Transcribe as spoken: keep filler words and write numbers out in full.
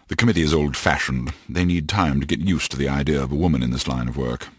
The committee is old-fashioned. They need time to get used to the idea of a woman in this line of work.